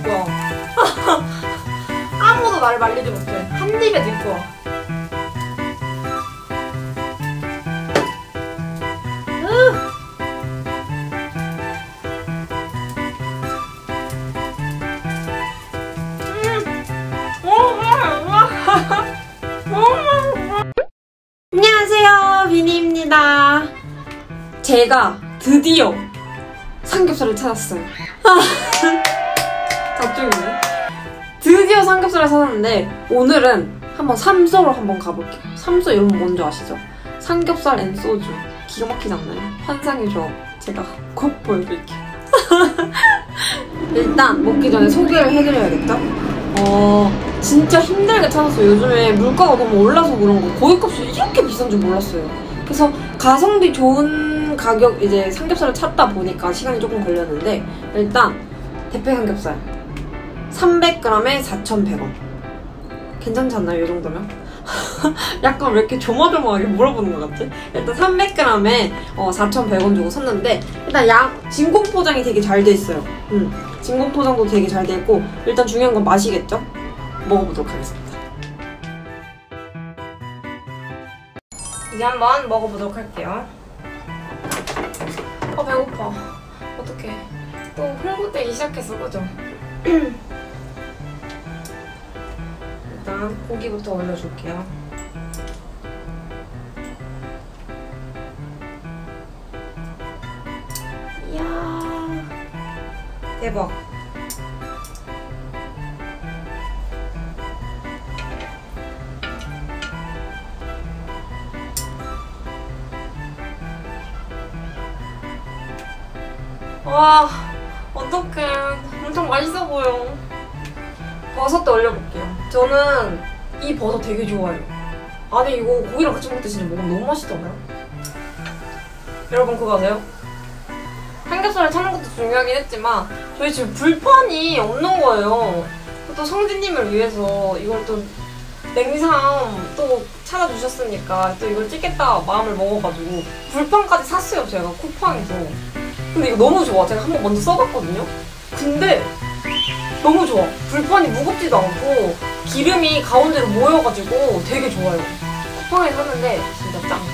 거야. 아무도 나를 말리지 못해. 한 입에 들 거야. 안녕하세요, 비니입니다. 제가 드디어 삼겹살을 찾았어요. 잡종이네. 드디어 삼겹살을 찾았는데 오늘은 한번 삼소로 한번 가볼게요. 삼소 여러분 뭔지 아시죠? 삼겹살 앤 소주. 기가 막히지 않나요? 환상의 조합. 제가 꼭 보여드릴게요. 일단 먹기 전에 소개를 해드려야겠죠? 진짜 힘들게 찾았어요. 요즘에 물가가 너무 올라서 그런 거 고깃값이 이렇게 비싼 줄 몰랐어요. 그래서 가성비 좋은 가격 이제 삼겹살을 찾다 보니까 시간이 조금 걸렸는데 일단 대패 삼겹살 300g에 4,100원. 괜찮지 않나요? 이 정도면? 약간 왜 이렇게 조마조마하게 물어보는 것 같지? 일단 300g에 4,100원 주고 샀는데 일단 진공 포장이 되게 잘 돼 있어요. 진공 포장도 되게 잘 돼 있고 일단 중요한 건 맛이겠죠? 먹어보도록 하겠습니다. 이제 한번 먹어보도록 할게요. 배고파. 어떡해. 또 홍보되기 시작했어, 그죠? 일단 고기부터 올려줄게요. 이야, 대박. 와, 어떡해. 엄청 맛있어 보여. 버섯도 올려볼게요. 저는 이 버섯 되게 좋아해요. 아니 이거 고기랑 같이 먹을 때 진짜 먹으면 너무 맛있잖아요. 여러분 그거 아세요? 삼겹살을 찾는 것도 중요하긴 했지만 저희 지금 불판이 없는 거예요. 또 성진님을 위해서 이걸 또 냉삼 또 찾아주셨으니까 또 이걸 찍겠다 마음을 먹어가지고 불판까지 샀어요. 제가 쿠팡에서. 근데 이거 너무 좋아. 제가 한번 먼저 써봤거든요. 근데 너무 좋아. 불판이 무겁지도 않고 기름이 가운데로 모여가지고 되게 좋아요. 쿠팡에 샀는데 진짜 짱.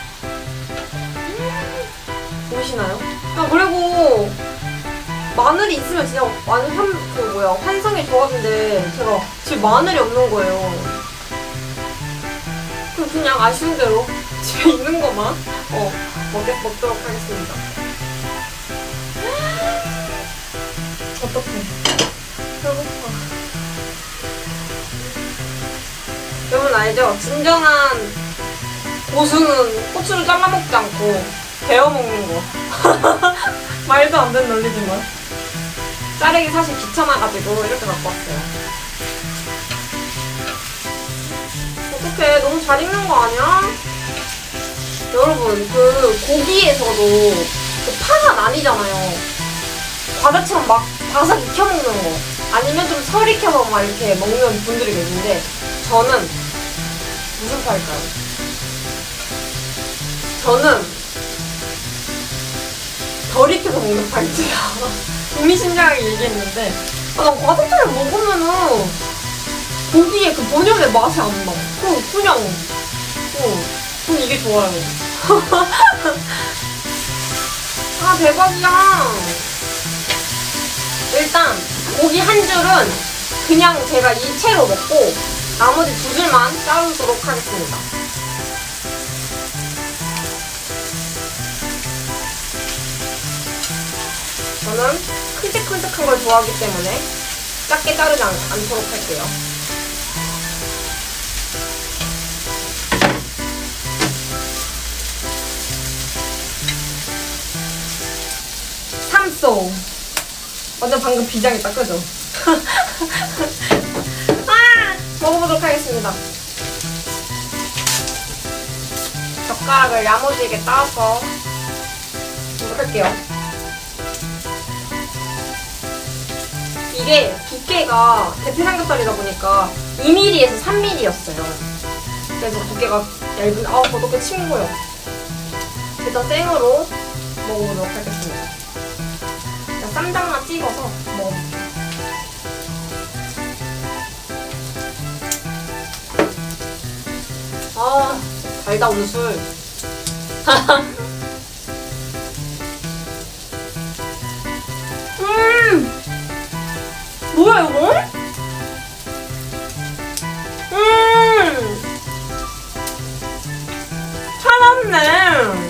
보이시나요? 그리고 마늘이 있으면 진짜 완전 환상의 조합인데 제가 집에 마늘이 없는 거예요. 그냥 아쉬운 대로 집에 있는 것만 먹도록 하겠습니다. 어떡해. 배고파. 여러분 알죠? 진정한 고수는 고추를 잘라 먹지 않고 베어 먹는 거. 말도 안 되는 논리지만 자르기 사실 귀찮아가지고 이렇게 갖고 왔어요. 어떡해. 너무 잘 익는 거 아니야? 여러분 그 고기에서도 그 파가 나뉘잖아요. 과자처럼 막 바삭 익혀 먹는 거 아니면 좀 설 익혀서 막 이렇게 먹는 분들이 계신데 저는 무슨 파일까요? 저는 덜 익혀서 먹는 파일지야. 의미심장하게 얘기했는데 난 과자처럼 먹으면은 고기의 그 본연의 맛이 안 나. 그냥 전 이게 좋아요. 아 대박이야. 일단 고기 한 줄은 그냥 제가 이 채로 먹고 나머지 두 줄만 자르도록 하겠습니다. 저는 큼직큼직한 걸 좋아하기 때문에 작게 자르지 않도록 할게요. 삼소. 완전 방금 비장했다, 그죠? 먹어보도록 하겠습니다. 젓가락을 야무지게 따서 할게요. 이게 두께가 대패 삼겹살이다 보니까 2mm에서 3mm였어요. 그래서 두께가 얇은, 어떻게 침 고요. 일단 생으로 먹어보도록 하겠습니다. 쌈장만 찍어서 먹어볼게요. 달다 오늘 술. 뭐야 이거? 살았네.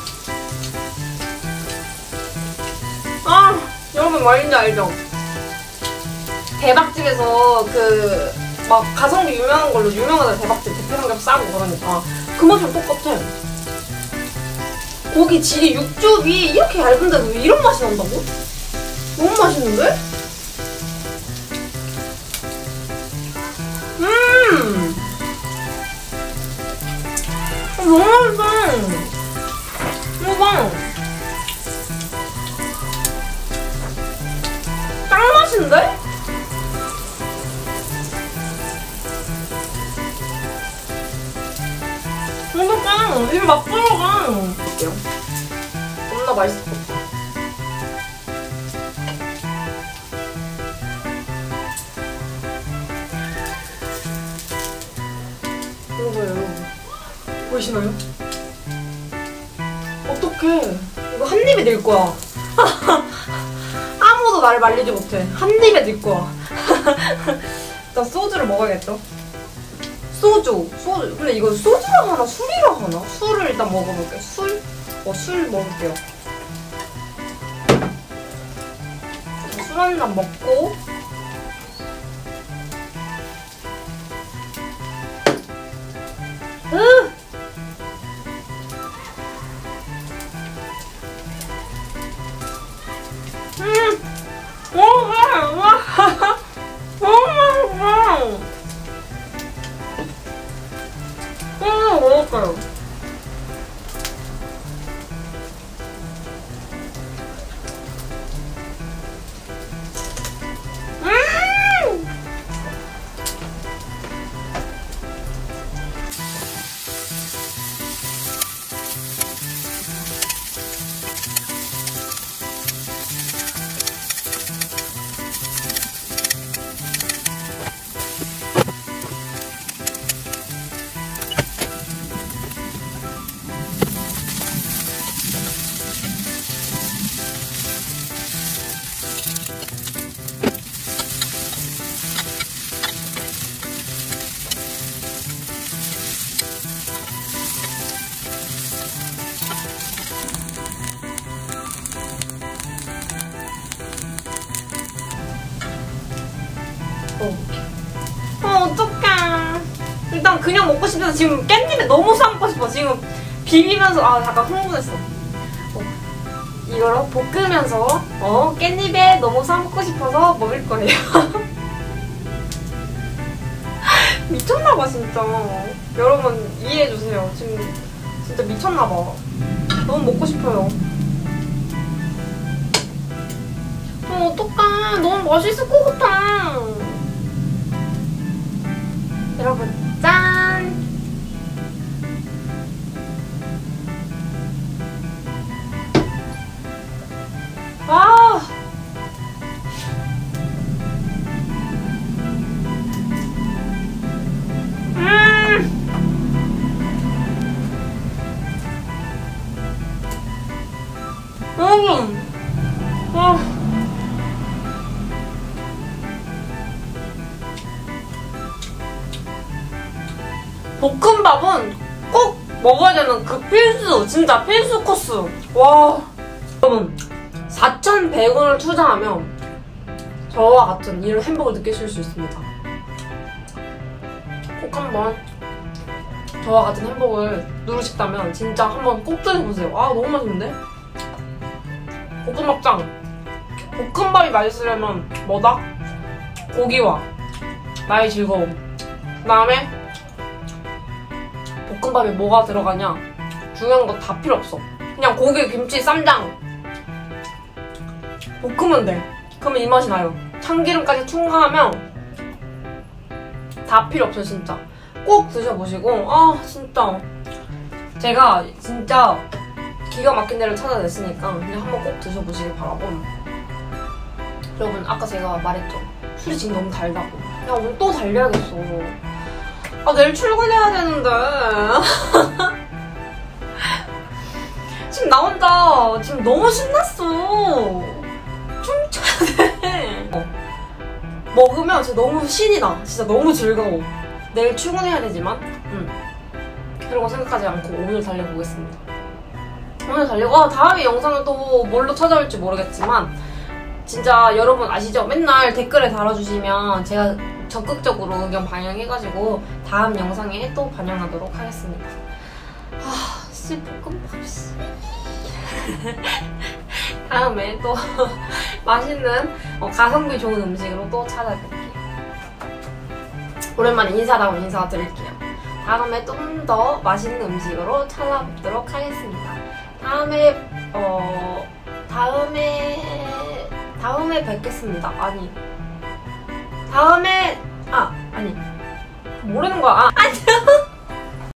아, 여러분 말인지 알죠? 대박집에서 그 막 가성비 유명한 걸로 유명하다. 대박집 대패삼겹 싸고 그러니까 그 맛이랑 똑같아. 고기 질이 육즙이 이렇게 얇은데도 왜 이런 맛이 난다고? 너무 맛있는데? 너무 맛있어. 이거 봐. 짱 맛있는데? 어떡해. 입에 막 들어가. 볼게요. 겁나 맛있을 것 같아. 이거 봐요, 여러분. 보이시나요? 어떡해. 이거 한 입에 넣을 거야. 아무도 나를 말리지 못해. 한 입에 넣을 거야. 일단 소주를 먹어야겠죠? 소주. 근데 이거 소주라 하나 술이라 하나? 술을 일단 먹어볼게요. 술 먹을게요. 술 한 잔 먹고 먹을까요? 어떡해. 일단 그냥 먹고 싶어서 지금 깻잎에 너무 싸먹고 싶어. 지금 비비면서 잠깐 흥분했어. 이거를 볶으면서 깻잎에 너무 싸먹고 싶어서 먹을 거예요. 미쳤나봐 진짜. 여러분 이해해주세요. 지금 진짜 미쳤나봐. 너무 먹고 싶어요. 어떡해. 너무 맛있을 것 같아. 여러분 짠! 아! 볶음밥은 꼭 먹어야 되는 그 필수, 진짜 필수 코스. 와, 여러분 4,100원을 투자하면 저와 같은 이런 행복을 느끼실 수 있습니다. 꼭 한번 저와 같은 행복을 누르셨다면 진짜 한번 꼭 드셔보세요. 너무 맛있는데? 볶음밥짱. 볶음밥이 맛있으려면 뭐다? 고기와 나의 즐거움. 그 다음에 볶음밥에 뭐가 들어가냐? 중요한 거 다 필요 없어. 그냥 고기, 김치, 쌈장 볶으면 돼. 그러면 이 맛이 나요. 참기름까지 첨가하면 다 필요 없어요. 진짜 꼭 드셔보시고. 진짜 제가 진짜 기가 막힌 데를 찾아냈으니까 그냥 한번 꼭 드셔보시길 바라고. 여러분 아까 제가 말했죠. 술이 지금 너무 달다고. 야 오늘 또 달려야겠어. 아, 내일 출근해야 되는데. 지금 나 혼자 지금 너무 신났어. 춤춰야 돼. 먹으면 진짜 너무 신이 나. 진짜 너무 즐거워. 내일 출근해야 되지만 그런 거 생각하지 않고 오늘 달려보겠습니다. 오늘 달리고 다음에 영상은 또 뭘로 찾아올지 모르겠지만 진짜 여러분 아시죠? 맨날 댓글에 달아주시면 제가 적극적으로 의견 반영해가지고 다음 영상에 또 반영하도록 하겠습니다. 볶음밥 씨. 다음에 또 맛있는 가성비 좋은 음식으로 또 찾아뵐게요. 오랜만에 인사다운 인사 드릴게요. 다음에 좀 더 맛있는 음식으로 찾아뵙도록 하겠습니다. 다음에 뵙겠습니다. 아니 모르는 거야. 안녕.